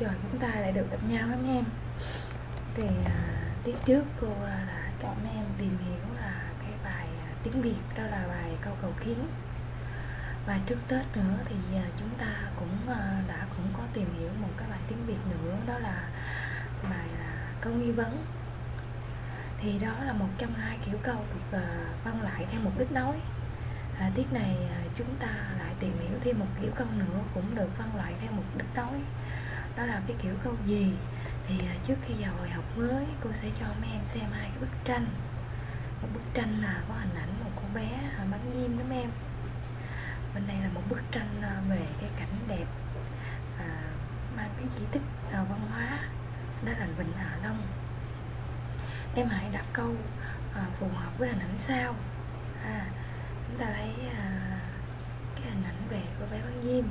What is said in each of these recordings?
trời chúng ta lại được gặp nhau anh em. Thì tiết trước cô là cho mấy em tìm hiểu là cái bài tiếng Việt, đó là bài câu cầu khiến. Và trước Tết nữa thì chúng ta cũng cũng có tìm hiểu một cái bài tiếng Việt nữa, đó là bài là câu nghi vấn. Thì đó là một trong hai kiểu câu được phân lại theo mục đích nói. Tiết này chúng ta lại tìm hiểu thêm một kiểu câu nữa cũng được phân loại theo mục đích nói, đó là cái kiểu câu gì. Thì trước khi vào bài học mới, cô sẽ cho mấy em xem hai cái bức tranh. Một bức tranh là có hình ảnh một cô bé bắn diêm đó mấy em. Bên đây là một bức tranh về cái cảnh đẹp mang cái chỉ tích văn hóa, đó là Vịnh Hạ Long. Em hãy đặt câu phù hợp với hình ảnh sau. Chúng ta thấy cái hình ảnh về cô bé bắn diêm,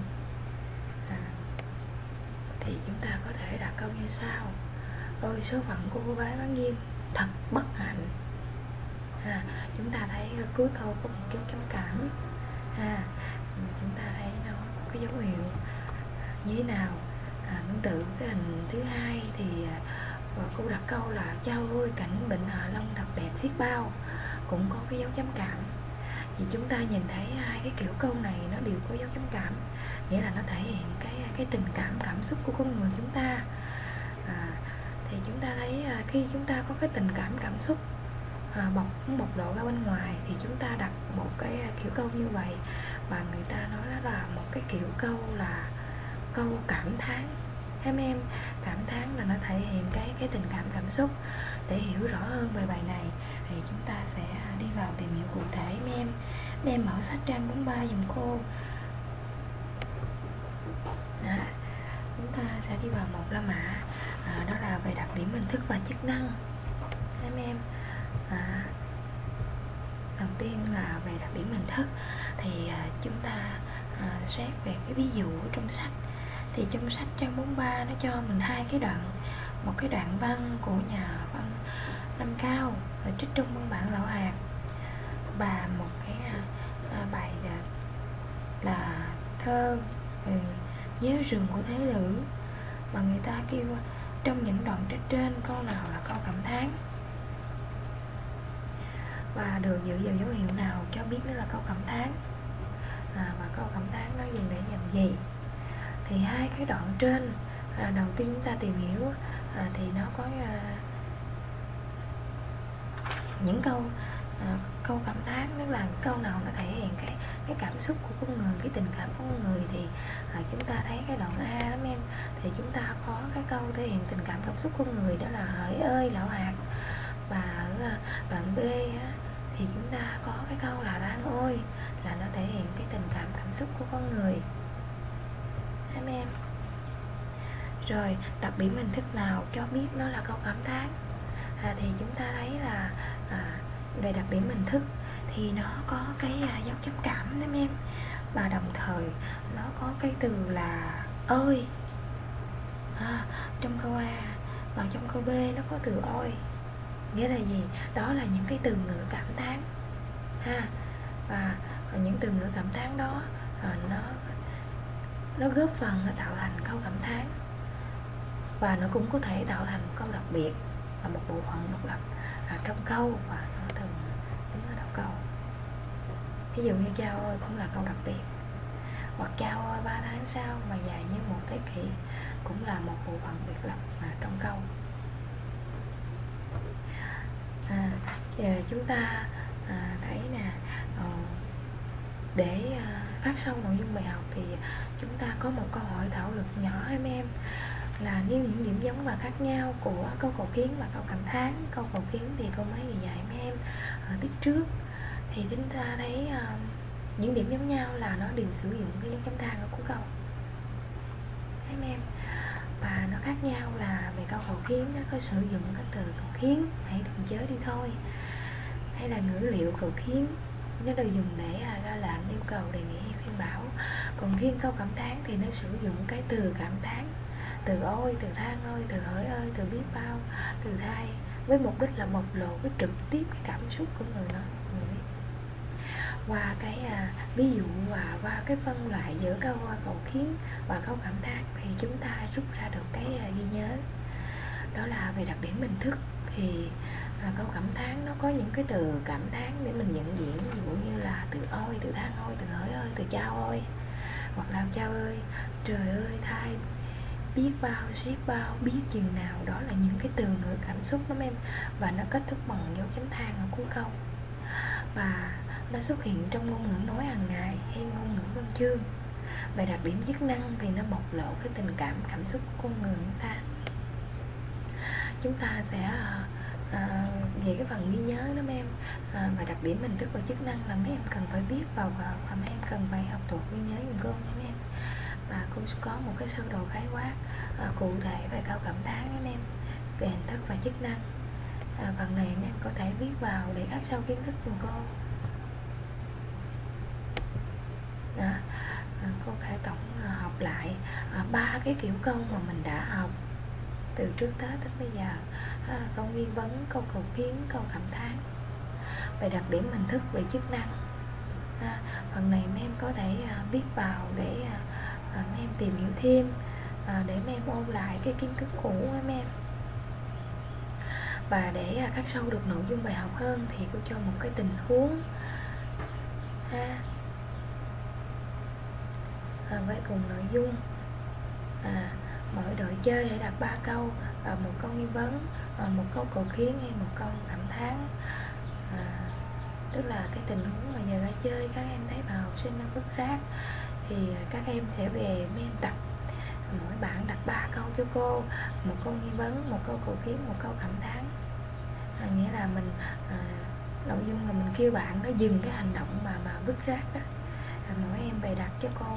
thì chúng ta có thể đặt câu như sau: ôi số phận của cô bé bắn diêm thật bất hạnh. Chúng ta thấy cuối câu có một dấu chấm cảm. Chúng ta thấy nó có cái dấu hiệu như thế nào? Tương tự cái hình thứ hai thì cô đặt câu là chao ơi cảnh Vịnh Hạ Long thật đẹp xiết bao, cũng có cái dấu chấm cảm. Vì chúng ta nhìn thấy hai cái kiểu câu này nó đều có dấu chấm cảm, nghĩa là nó thể hiện cái tình cảm, cảm xúc của con người chúng ta. Thì chúng ta thấy khi chúng ta có cái tình cảm, cảm xúc bộc lộ ra bên ngoài thì chúng ta đặt một cái kiểu câu như vậy, và người ta nói đó là một cái kiểu câu là câu cảm thán. Em cảm thán là nó thể hiện cái tình cảm, cảm xúc. Để hiểu rõ hơn về bài này thì chúng ta sẽ đi vào tìm hiểu cụ thể. Mấy em mở sách trang 43 giùm cô. Chúng ta sẽ đi vào một la mã, đó là về đặc điểm hình thức và chức năng. Em đầu tiên là về đặc điểm hình thức thì chúng ta xét về cái ví dụ ở trong sách. Thì trong sách trang 43 nó cho mình hai cái đoạn, một cái đoạn văn của nhà văn Nam Cao trích trong văn bản Lão Hạt, và một cái bài là thơ Nhớ rừng của Thế Lữ, và người ta kêu trong những đoạn trên câu nào là câu cảm thán, và được dựa vào dấu hiệu nào cho biết nó là câu cảm thán, và câu cảm thán nó dùng để làm gì. Thì hai cái đoạn trên đầu tiên chúng ta tìm hiểu thì nó có những câu cảm thán, tức là câu nào nó thể hiện cái cảm xúc của con người, cái tình cảm của con người. Thì chúng ta thấy cái đoạn A lắm em, thì chúng ta có cái câu thể hiện tình cảm, cảm xúc của con người, đó là hỡi ơi Lão Hạt. Và ở đoạn B thì chúng ta có cái câu là than ôi, là nó thể hiện cái tình cảm, cảm xúc của con người. Em rồi đặc điểm hình thức nào cho biết nó là câu cảm thán? Thì chúng ta thấy là về đặc điểm hình thức thì nó có cái dấu chấm cảm đó em, và đồng thời nó có cái từ là ơi trong câu A, và trong câu B nó có từ ôi. Nghĩa là gì? Đó là những cái từ ngữ cảm thán và những từ ngữ cảm thán đó nó góp phần nó tạo thành câu cảm thán, và nó cũng có thể tạo thành một câu đặc biệt, là một bộ phận độc lập trong câu, và nó thường đứng ở đầu câu. Ví dụ như chao ơi cũng là câu đặc biệt, hoặc chao ơi 3 tháng sau mà dài như một thế kỷ cũng là một bộ phận biệt lập trong câu. Chúng ta thấy nè, để phát sâu nội dung bài học thì chúng ta có một câu hỏi thảo luận nhỏ em, là nêu những điểm giống và khác nhau của câu cầu khiến và câu cảm thán. Câu cầu khiến thì cô mới dạy mấy em ở tiết trước, thì chúng ta thấy những điểm giống nhau là nó đều sử dụng cái dấu chấm than ở cuối câu em. Và nó khác nhau là về câu cầu khiến nó có sử dụng các từ cầu khiến, hãy đừng chớ đi thôi, hay là ngữ liệu cầu khiến, nó đều dùng để ra lệnh, yêu cầu, đề nghị, khuyên bảo. Còn riêng câu cảm thán thì nó sử dụng cái từ cảm thán, từ ôi, từ than ơi, từ hỡi ơi, từ biết bao, từ thay, với mục đích là bộc lộ cái trực tiếp cái cảm xúc của người nói. Qua cái ví dụ và qua cái phân loại giữa câu cầu khiến và câu cảm thán thì chúng ta rút ra được cái ghi nhớ. Đó là về đặc điểm hình thức thì câu cảm thán nó có những cái từ cảm thán để mình nhận diện, ví dụ như là từ ôi, từ than ôi, từ hỡi ơi, từ chao ôi, hoặc là chao ơi, trời ơi, thay, biết bao, xiết bao, biết chừng nào. Đó là những cái từ ngữ cảm xúc lắm em, và nó kết thúc bằng dấu chấm than ở cuối câu, và nó xuất hiện trong ngôn ngữ nói hàng ngày hay ngôn ngữ văn chương. Về đặc điểm chức năng thì nó bộc lộ cái tình cảm, cảm xúc của con người chúng ta. Chúng ta sẽ về cái phần ghi nhớ đó mấy em, và đặc điểm hình thức và chức năng là mấy em cần phải viết vào vở, và mấy em cần phải học thuộc ghi nhớ dùm cô nha mấy em. Và cô sẽ có một cái sơ đồ khái quát cụ thể về câu cảm thán nha mấy em, về hình thức và chức năng. Phần này mấy em có thể viết vào để khắc sâu kiến thức của cô. Cô sẽ tổng hợp lại 3 cái kiểu câu mà mình đã học từ trước Tết đến bây giờ. Đó là câu nghi vấn, câu cầu khiến, câu cảm thán. Về đặc điểm hình thức, về chức năng, phần này mấy em có thể viết vào để mấy em tìm hiểu thêm, để mấy em ôn lại cái kiến thức cũ của mấy em. Và để khắc sâu được nội dung bài học hơn thì cô cho một cái tình huống với cùng nội dung. Mỗi đội chơi hãy đặt 3 câu, một câu nghi vấn, một câu cầu khiến hay một câu cảm thán. Tức là cái tình huống mà giờ ra chơi các em thấy bà học sinh đang vứt rác thì các em sẽ về mấy em tập, mỗi bạn đặt 3 câu cho cô, một câu nghi vấn, một câu cầu khiến, một câu cảm thán. Nghĩa là mình nội dung là mình kêu bạn nó dừng cái hành động mà vứt rác đó. Mỗi em về đặt cho cô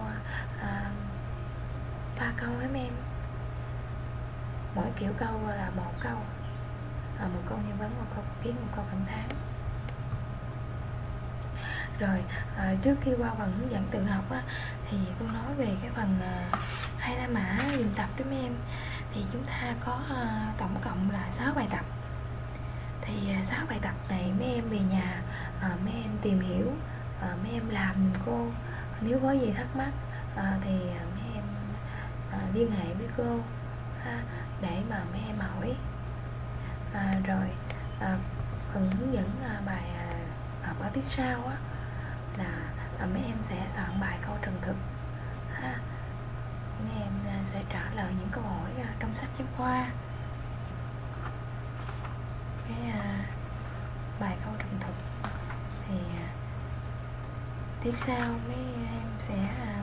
3 câu ấy mấy em. Mỗi kiểu câu là một câu, một câu nghi vấn, một câu cầu khiến, một câu cảm thán. Rồi trước khi qua phần hướng dẫn tự học thì cô nói về cái phần 2 la mã luyện tập đó mấy em. Thì chúng ta có tổng cộng là 6 bài tập. Thì 6 bài tập này mấy em về nhà mấy em tìm hiểu, mấy em làm giùm cô. Nếu có gì thắc mắc thì mấy em liên hệ với cô để mà mấy em hỏi. Rồi phần hướng dẫn bài học ở tiết sau là mấy em sẽ soạn bài câu trần thực. Mấy em sẽ trả lời những câu hỏi trong sách giáo khoa. Cái bài câu trần thực thì tiết sau mấy em sẽ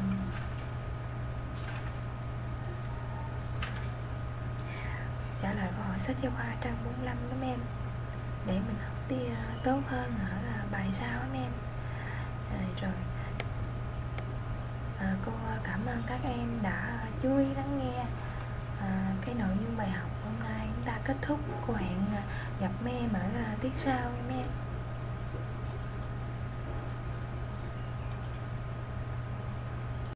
trả lời câu hỏi sách giáo khoa trang 45 đó mấy em, để mình học tốt hơn ở bài sau đó mấy em. Rồi cô cảm ơn các em đã chú ý lắng nghe cái nội dung bài học hôm nay. Chúng ta kết thúc, cô hẹn gặp mấy em ở tiết sau nha mấy em.